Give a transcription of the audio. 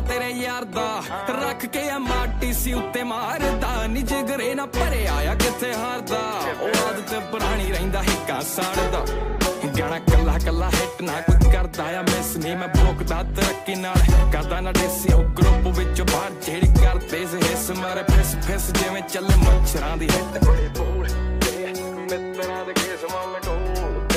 तेरे यार दा रख के आ माटी सी उत्ते मारदा नी जिगरे ना भरे आया किथे हारदा ओ आदत पुरानी रहिंदा हिक्का साड़दा गाना कला कला हिट ना कोई करदा आ मिस नी मैं भोकदा तरक्की नाल करदा ना देसी ओ ग्रुप विच बाहर जेड़ी करदे हिस मारे फिस फिस जिवें चले मच्छरां दी हिट